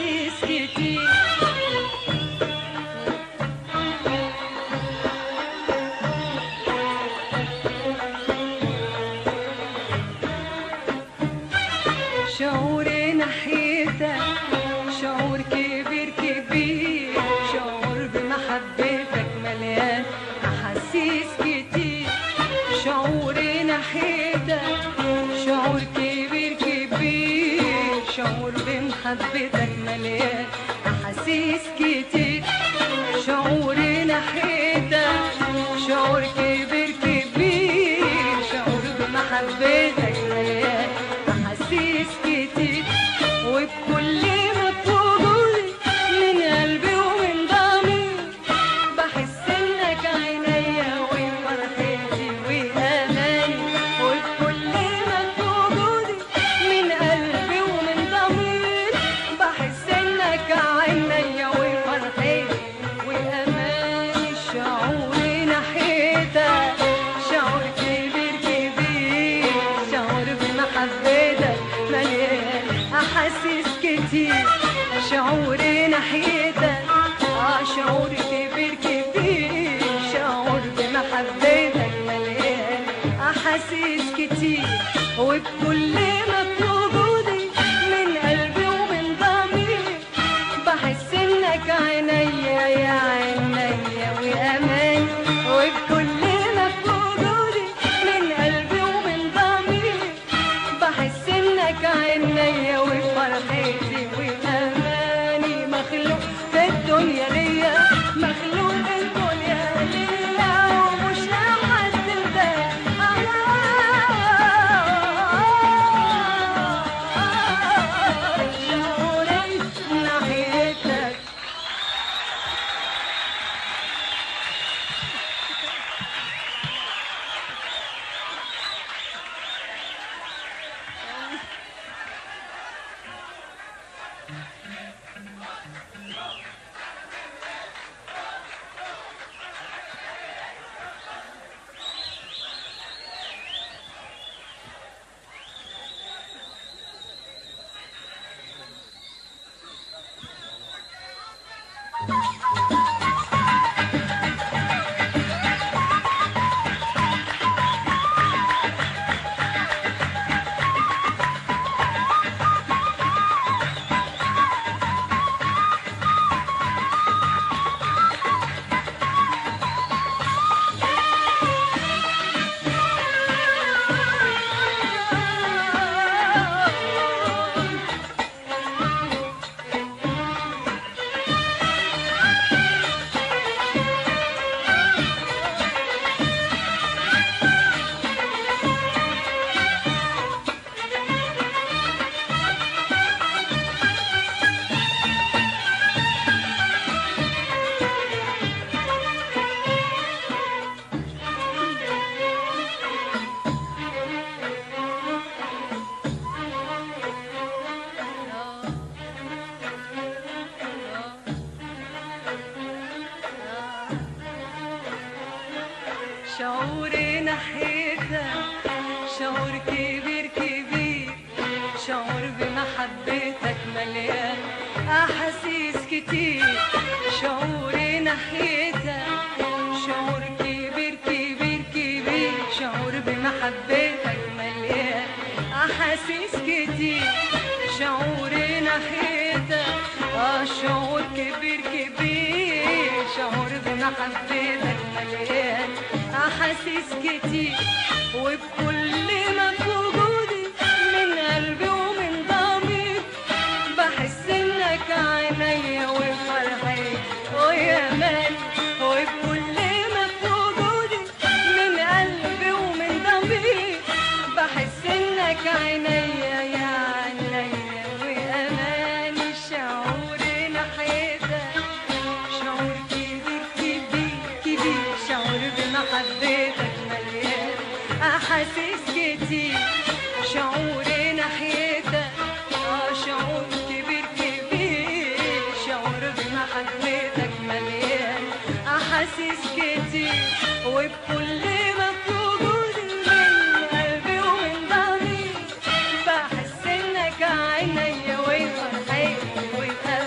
أحاسيس كتير. شعوري ناحيتك شعور كبير كبير، شعور بمحبتك مليان أحاسيس كتير. شعوري ناحيتك شعور كبير كبير، شعور بمحبتك مليان أحاسيس كتير. شعوري ناحيتك شعور كبير كبير، شعور بمحبتك مليان أحاسيس كتير. وبكل ما بوجودي من قلبي ومن ضميري بحس إنك عينيا وفرحتي وأماني. وبكل ما بوجودي من قلبي ومن ضميري بحس إنك عينيا وفرحتي وأماني. شعوري ناحيتك شعور كبير كبير، شعور بمحبتك مليان أحاسيس كتير. شعوري ناحيتك شعور كبير كبير، شعور بمحبتك مليان أحاسيس كتير. وبكل ما بوجودي من قلبي ومن ضميري بحس إنك عينيا يا عينيا وأماني. وبكل ما بوجودي من قلبي ومن ضميري بحس إنك عينيا وفرحتي وأماني. مخلوق في الدنيا ليا، مخلوق الدنيا ليا ومش لحد تاني. شعوري ناحيتك شعوري ناحيتك شعور كبير كبير، شعور بمحبتك مليان أحاسيس كتير. شعوري ناحيتك شعور كبير كبير كبير، شعور بمحبتك مليان أحاسيس كتير. شعوري ناحيتك شعور كبير كبير، شعور بمحبتك مليان أحاسيس كتير. وبكل ما بوجودي من قلبي ومن ضميري بحس إنك عينيا وفرحتي وأماني. وبكل ما بوجودي من قلبي ومن ضميري بحس إنك عينيا يا عينيا وأماني. شعوري ناحيتك شعور كبير كبير كبير، شعور بمحبتك مليان أحاسيس كتير. شعوري ناحيتك شعور كبير كبير، شعور بمحبتك مليان أحاسيس كتير. وبكل ما بوجودي من قلبي ومن ضميري بحس إنك عينيا وفرحتي وأماني.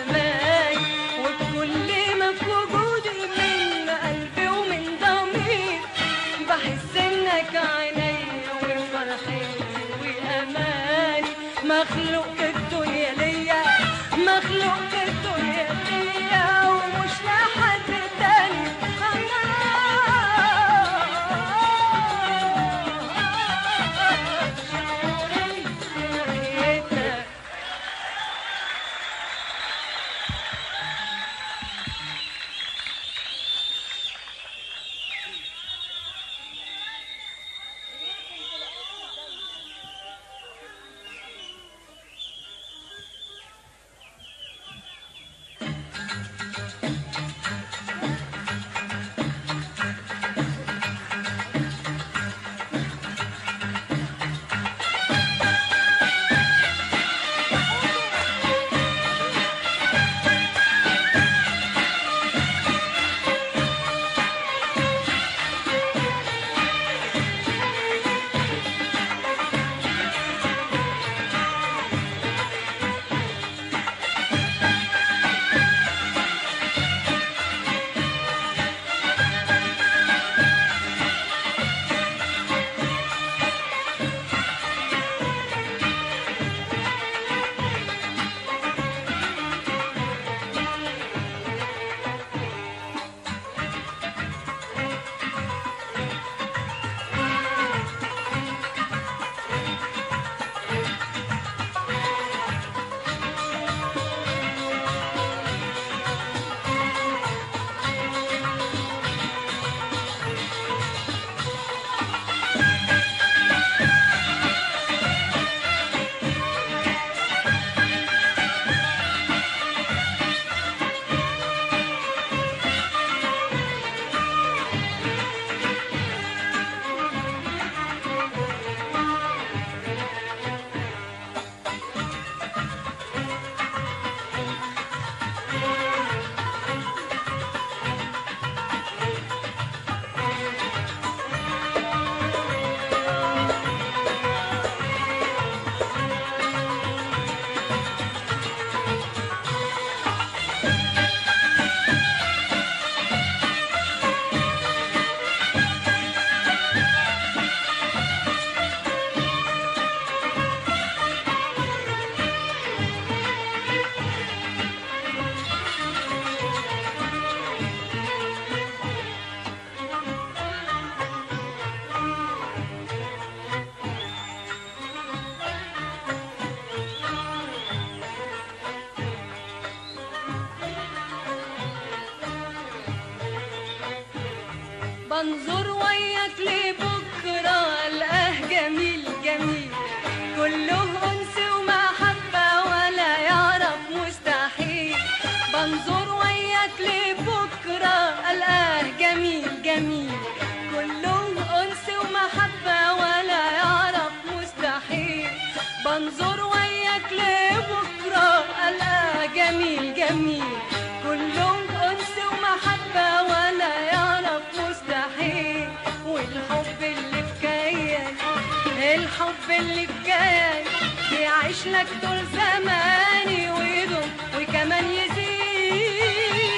بنظر وياك لبكرة ألقاه جميل جميل، كله أنس ومحبة ولا يعرف مستحيل. بنظر وياك لبكرة ألقاه جميل جميل، كله أنس ومحبة ولا يعرف مستحيل. بنظر وياك لبكرة ألقاه جميل جميل، كله أنس ومحبة ولا يعرف مستحيل. والحب اللي في كياني، الحب اللي في كياني بيعيش لك طول زماني ويدوم وكمان يزيد.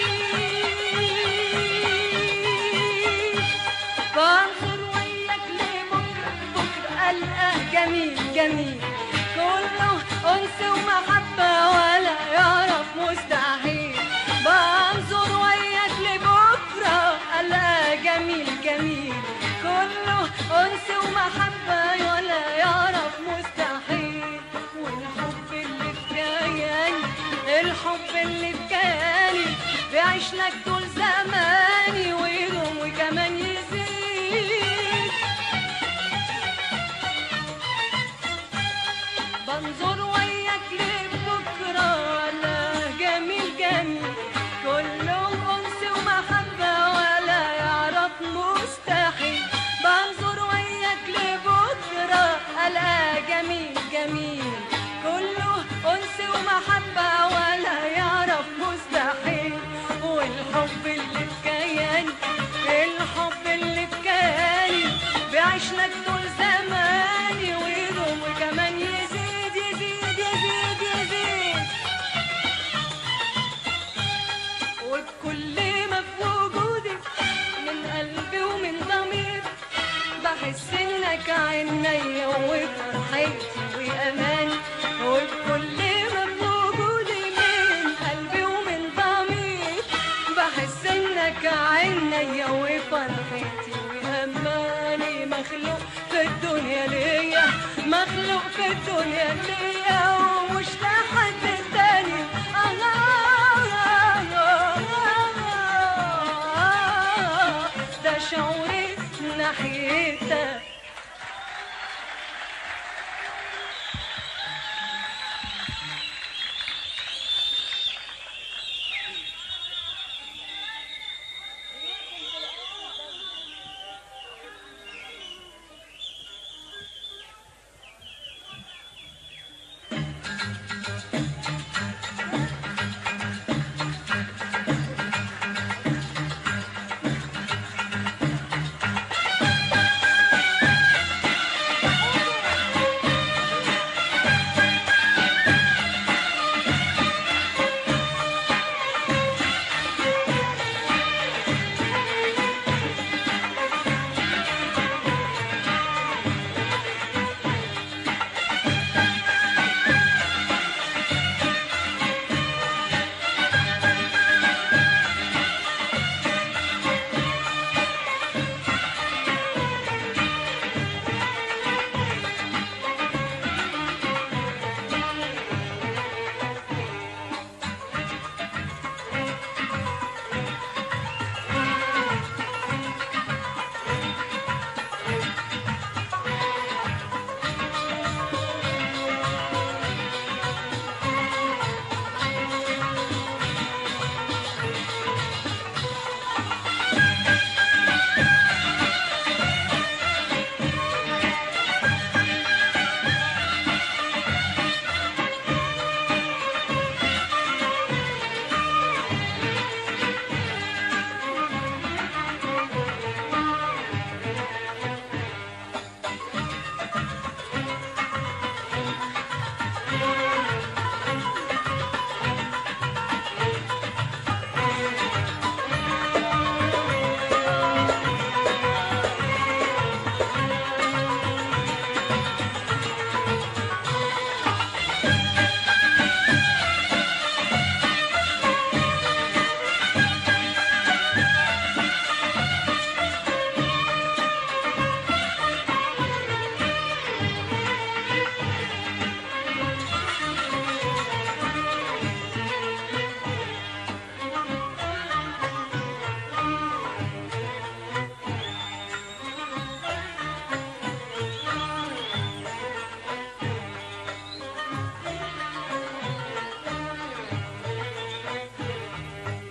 بنظر وياك لبكرة بكرة ألقاه جميل جميل، كله أنس ومحبة ولا يعرف مستحيل. بنظر وياك لبكرة ألقاه جميل جميل، كله أنس ومحبة ولا يعرف مستحيل. والحب اللي في كياني، الحب اللي في كياني بيعيش لك طول زماني ويدوم وكمان يزيد. بنظر وياك لبكرة ألقاه جميل جميل، كله أنس ومحبة ولا يعرف مستحيل. بنظر وياك لبكرة ألقاه جميل جميل، كله أنس ومحبة ولا يعرف مستحيل. والحب اللي في كياني، الحب اللي في كياني بيعيش لك طول زماني ويدوم وكمان يزيد يزيد يزيد يزيد. وبكل ما في وجودي من قلبي ومن ضميري بحس انك عينيا وفرحتي واماني. وبكل ما في وجودي من قلبي ومن ضميري بحس انك عينيا وفرحتي واماني. مخلوق في الدنيا ليا، مخلوق في الدنيا ليا ومش لحد تاني. ده شعوري ناحيتك.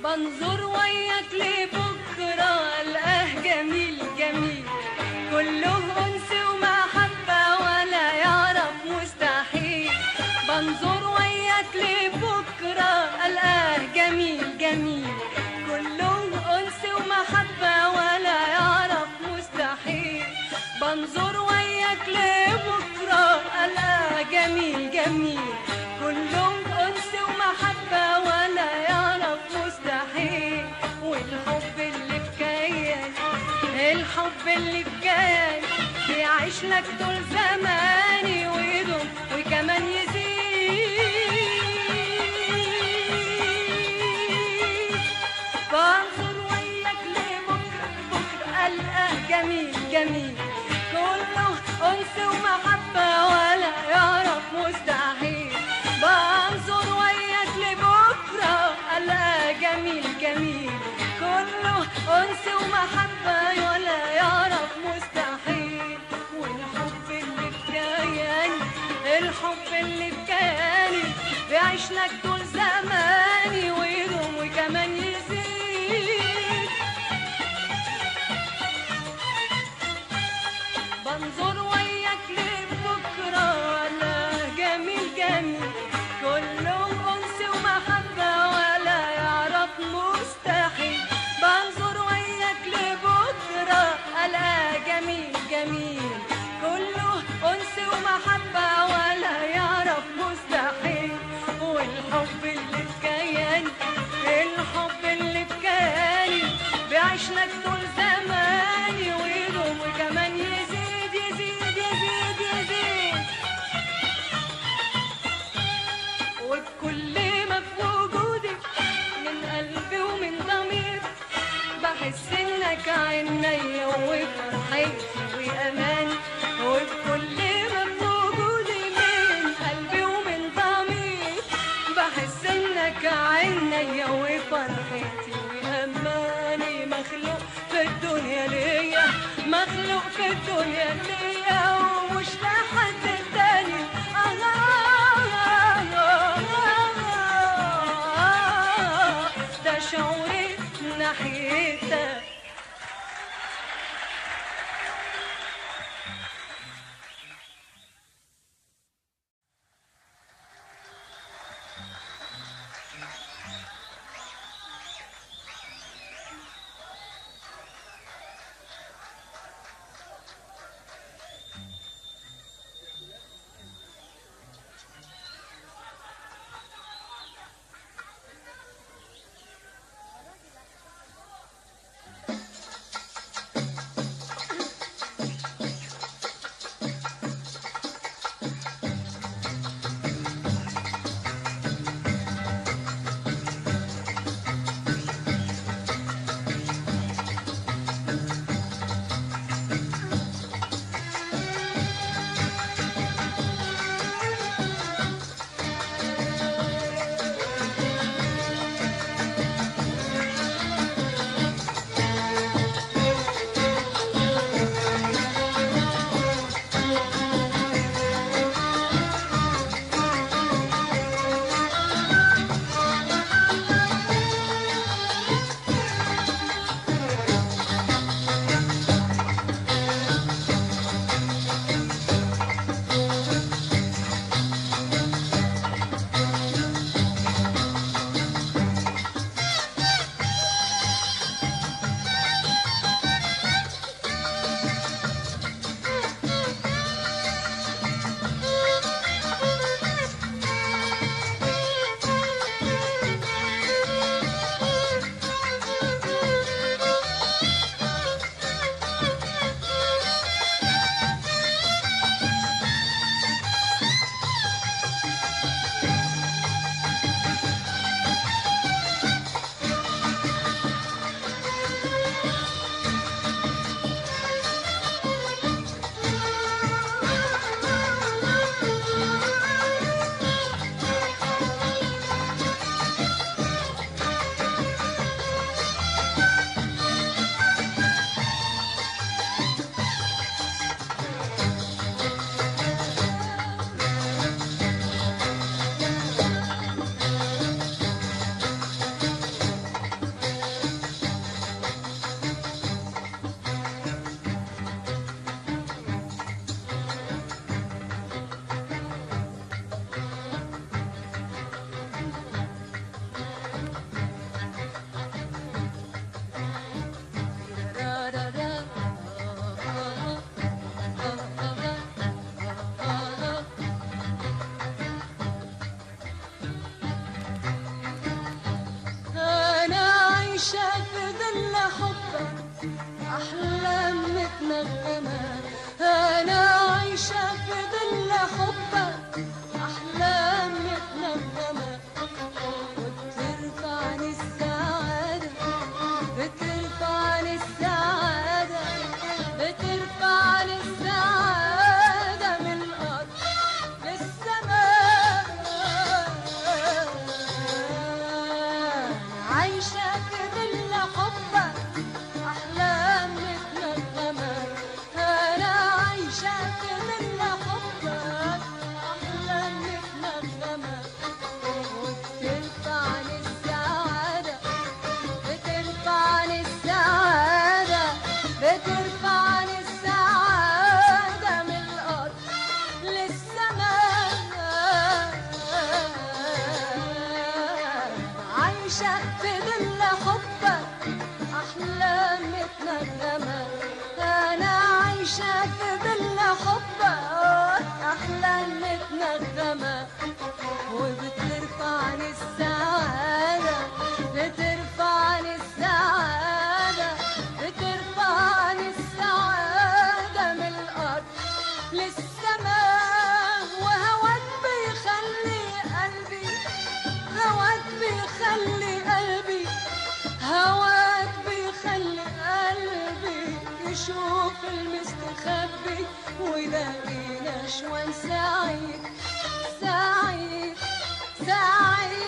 بنظر وياك لبكرة ألقاه جميل جميل، كله أنس ومحبة ولا يعرف مستحيل. بنظر وياك لبكرة ألقاه جميل جميل، كله أنس ومحبة ولا يعرف مستحيل. بنظر وياك لبكرة ألقاه جميل جميل، كله أنس ومحبة ولا يعرف مستحيل. والحب اللي في كياني، الحب اللي في كياني بيعيش لك طول زماني ويدوم وكمان يزيد. بنظر وياك لبكرة بكرة ألقاه جميل جميل، كله أنس ومحبة ولا يعرف مستحيل. بنظر وياك لبكرة ألقاه جميل جميل، كله أنس ومحبة ولا يعرف مستحيل. والحب اللي في كياني، الحب اللي في كياني بيعيش لك طول زماني ويدوم وكمان يزيد. بنظر وياك لبكرة ألقاه جميل جميل، كله أنس ومحبة ولا يعرف مستحيل. بنظر وياك لبكرة ألقاه جميل جميل، كله أنس ومحبة ولا يعرف مستحيل. والحب اللي في كياني، الحب اللي في كياني بيعيش لك طول زماني ويدوم وكمان يزيد يزيد يزيد يزيد. وبكل ما في وجودي من قلبي ومن ضميري بحس انك عينيا وفرحتي واماني. وبكل ما في وجودي من قلبي ومن ضميري بحس انك عينيا وفرحتي واماني. مخلوق في الدنيا ليا، مخلوق في الدنيا ليا ومش لحد تاني. ده شعوري ناحيتك. عايشة في ظل حبك أحلام متنغمة. أنا عايشة في ظل حبك أحلام متنغمة. وبترفعني السعادة، بترفعني السعادة، بترفعني السعادة من الأرض للسماء. عايشة في ظل حبك أحلام متنغمة. أنا عايشة في ظل حبك أحلام متنغمة. وبترفعني السعادة، بترفعني السعادة، بترفعني السعادة من الأرض للسماء. عايشة في ظل حبك أحلام متنغمة. أنا عايشة في ظل حبك أحلام متنغمة. وبترفعني السعادة، بترفعني السعادة، بترفعني السعادة من الأرض للسماء. وهواك بيخلي قلبي، هواك بيخلي قلبي، هواك بيخلي قلبي يشوف المستخبي ويلاقي نشوان سعيد سعيد سعيد.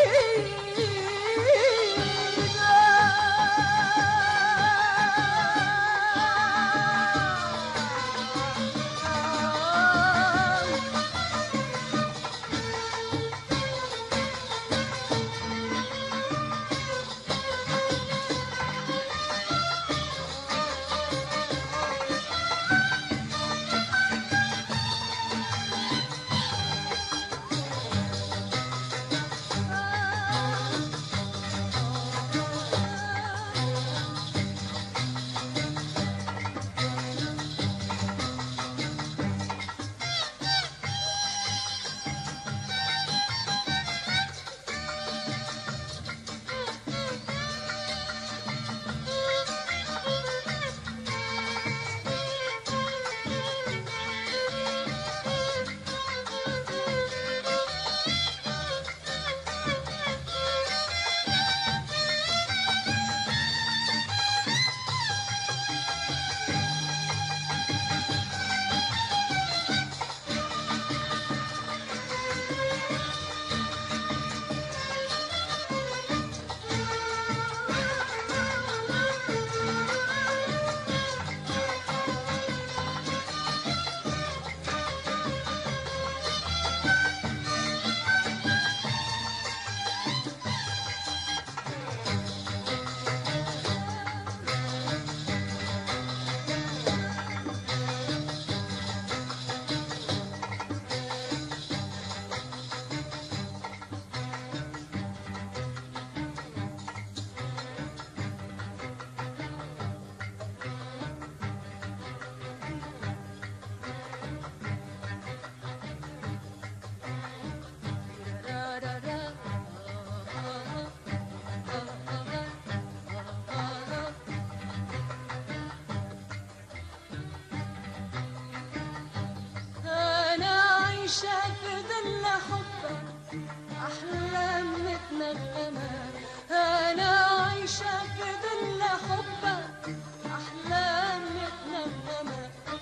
عايشة في ظل حبك أحلام متنغمة. أنا عايشة في ظل حبك أحلام متنغمة.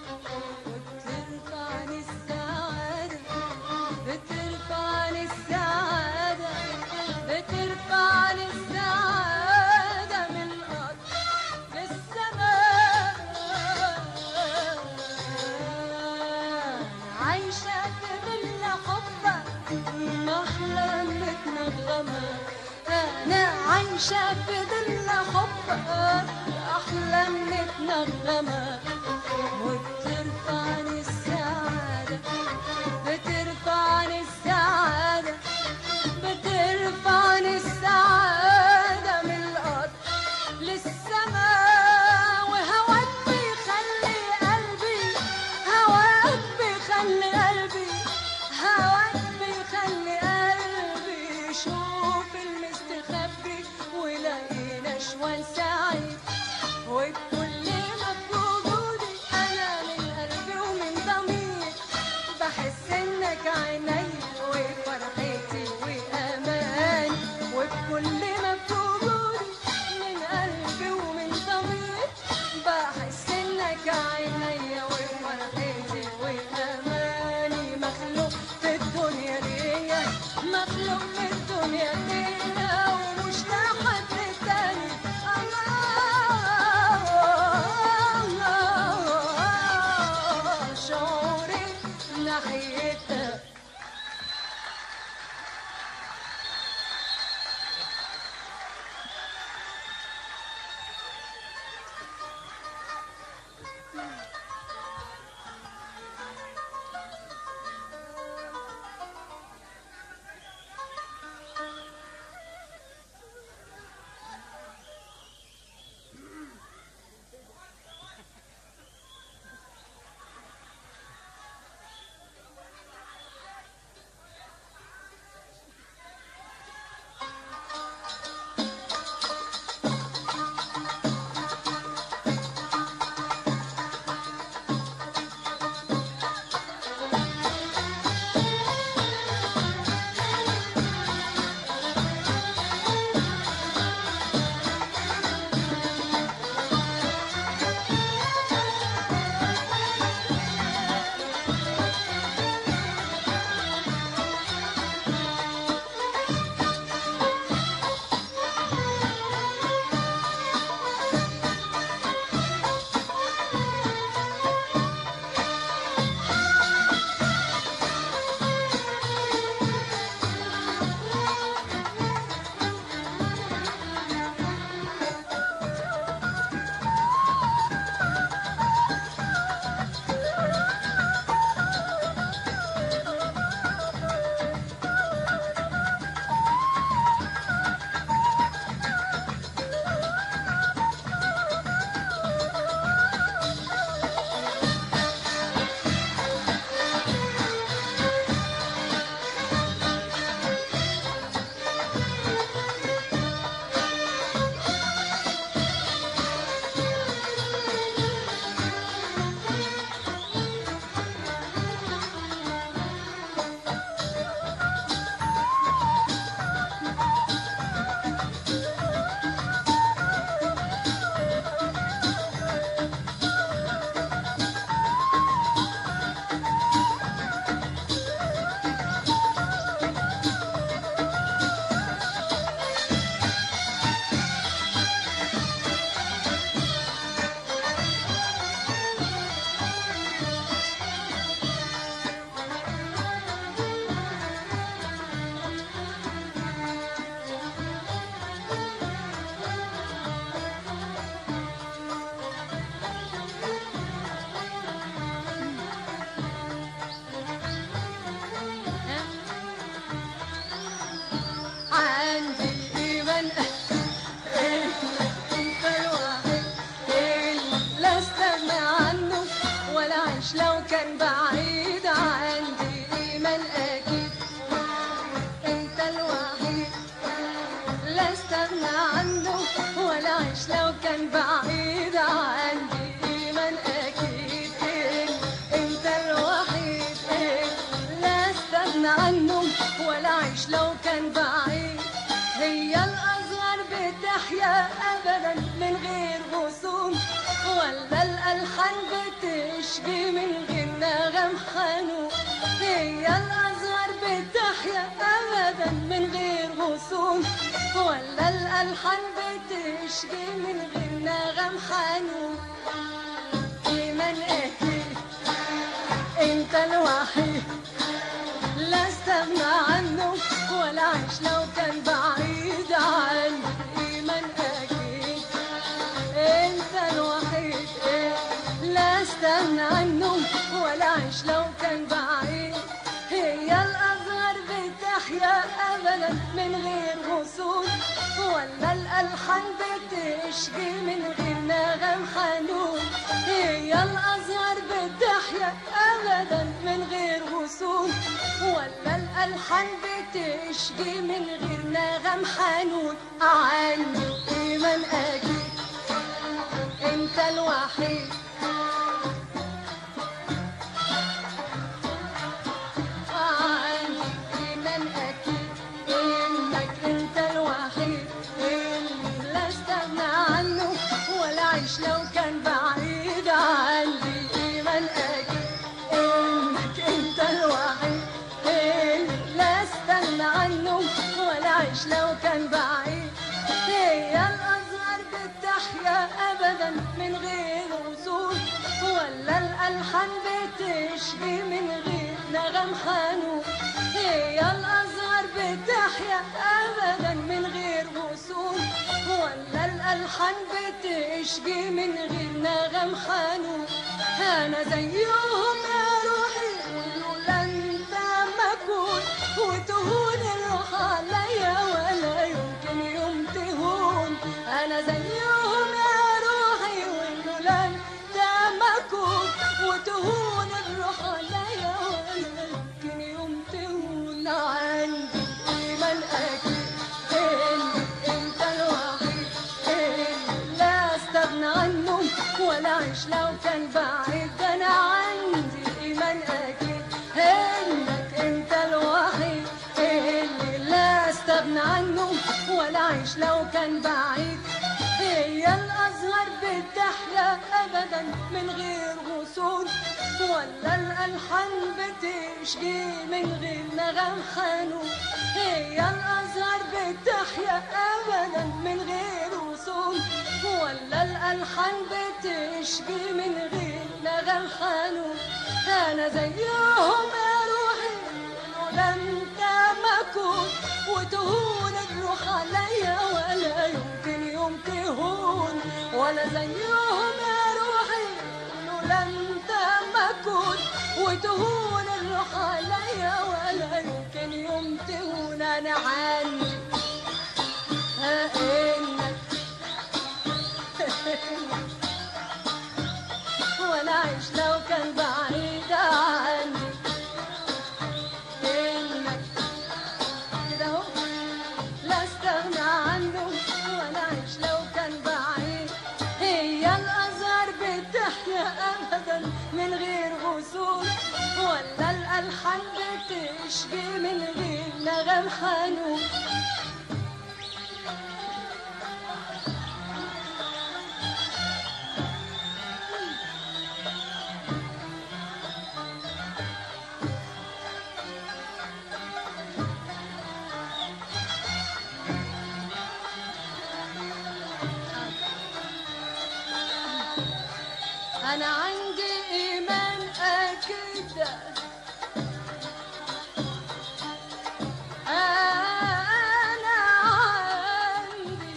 وبترفعني السعادة، بترفعني السعادة، بترفعني السعادة من الأرض للسماء. عايشة في ظل حبك أحلام متنغمة. أنا عايشة في ظل حبك أحلام متنغمة. وبترفعني السعادة، بترفعني السعادة، بترفعني السعادة من الأرض للسماء. وهواك بيخلي قلبي، هواك بيخلي قلبي، هواك بيخلي قلبي يشوف المستخبي ويلاقي نشوان وسعيد وبكل ما في وجودي أنا من قلبي ومن ضميري بحس إنك عيني وفرحتي وأماني وبكل ما في وجودي من قلبي ومن ضميري بحس إنك عيني وفرحتي وأماني مخلوق في الدنيا ليا مخلوق في الدنيا ليا ومش لحد تاني شعوري ناحيتك لو كان بعيد عندي إيمان أكيد أنت الوحيد لا استغنى عنه ولا أعيش لو كان بعيد عندي إيمان أكيد أنت الوحيد لا استغنى عنه ولا أعيش لو كان بعيد هي الأصغر بتحيا أبدا من غير غصون ولا الألحان بتشجي من غير نغم حنون هي الأصغر بتحيا أبدا من غير غصون ولا الألحان بتشجي من غير نغم حنون إيمان أكيد أنت الوحيد لا استغنى عنه ولا أعيش لو كان بعيد عني إيمان أكيد أنت الوحيد لا استغنى عنه ولا أعيش لو كان بعيد هي الأصغر بتحيا أبدا من غير غصون ولا الألحان بتشجي من غير نغم حنون هي الأصغر بتحيا أبدا من غير غصون ولا الألحان بتشجي من غير نغم حنون عندي دايما أكيد أنت الوحيد. لو كان بعيد عندي إيمان أكيد إنك أنت الوحيد اللي لا استغنى عنه ولا أعيش لو كان بعيد. هي الأزهار بتحيا أبدا من غير وصول، ولا الألحان بتشكي من غير نغم حنون. هي الأزهار بتحيا أبدا من غير وصول، ولا الألحان بتشكي من غير نغم حنون. أنا زيهم يا روحي ولولا أنت ما أكون، وتهون الروح عليا ولا يمكن يوم تهون. أنا زيهم يا روحي ولولا أنت ما أكون، وتهون الروح عليا ولا يمكن يوم تهون. عندي إيمان أكيد عنه ولا أعيش لو كان بعيد. أنا عندي إيمان أكيد إنك أنت الوحيد اللي لا أستغنى عنه ولا أعيش لو كان بعيد. هي الأزهار بتحيا أبدا من غير وصول، ولا الألحان بتشكي من غير نغم حنون. هي الأزهار بتحيا أبدا من غير وصول، ولا الألحان بتشكي من غير نغم حنون. أنا زيهم يا روحي ولولا أنت ما أكون، وتهون الروح عليا ولا يمكن يوم تهون. ولا زيهم يا روحي ولولا أنت ما أكون، وتهون الروح عليا ولا يمكن يوم تهون. أنا عندي إنك ولا أعيش لو كان بعيد عني إنك كده أهو لا استغنى عنه ولا أعيش لو كان بعيد. هي الأزهار بتحيا أبدا من غير وصول، ولا الألحان بتشكي من غير نغم حنون. أنا عندي إيمان أكيد أنا عندي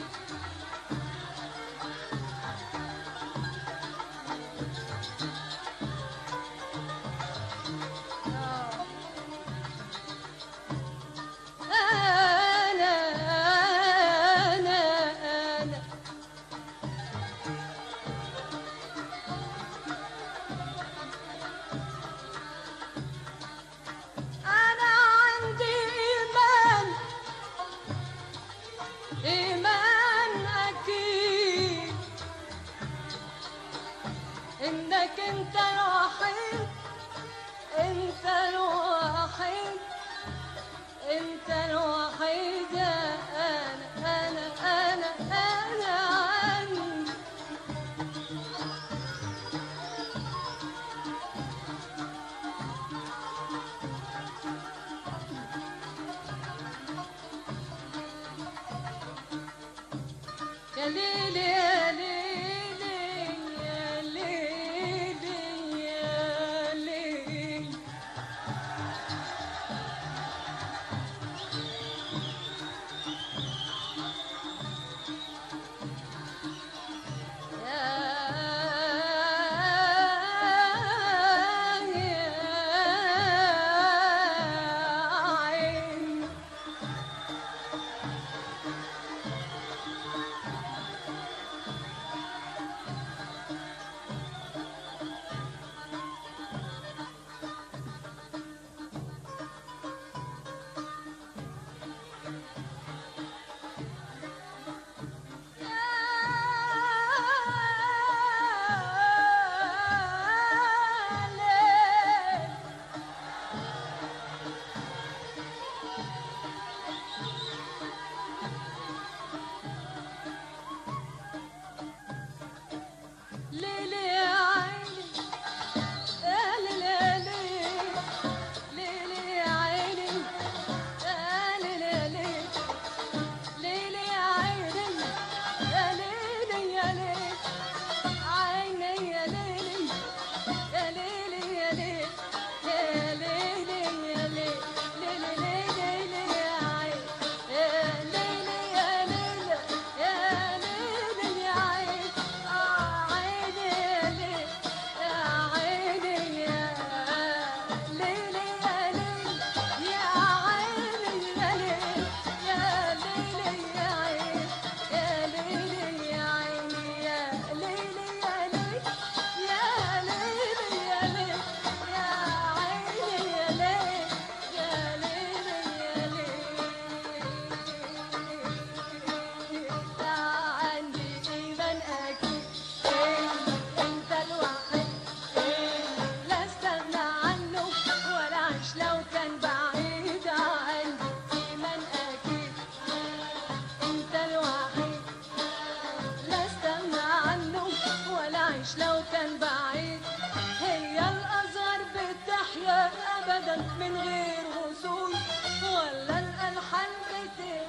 إيمان أكيد إنك أنت الوحيد أنت الوحيد أنت الوحيد. أنا عندي يا ليلي يا ليلي يا ليلي يا ليلي.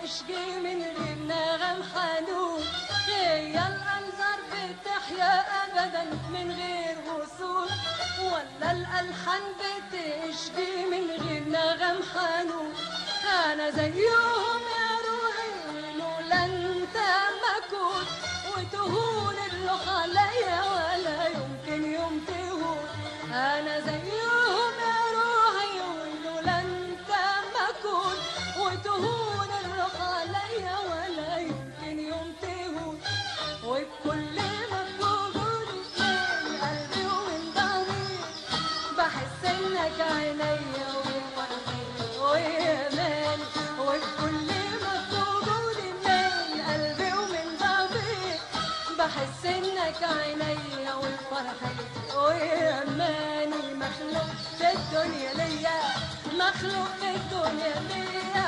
بتشقي من غير نغم حنون، هي الأنظار بتحيا أبدا من غير وصول، ولا الألحان بتشقي من غير نغم حنون. أنا زيهم يا روحي لولا أنت ما كنت، وتهون الروح عليا ولا يمكن يوم تهون. أنا زيهم يا روحي ولولا أنت ما كنت، وتهون الروح عليا ولا يمكن يوم تهون. وبكل ما بوجودي من قلبي ومن ضميري بحس إنك عينيا وفرحي وإيماني. وبكل ما بوجودي من قلبي ومن ضميري بحس إنك عينيا وفرحي وإيماني. مخلوق في الدنيا ليا، مخلوق في الدنيا ليا،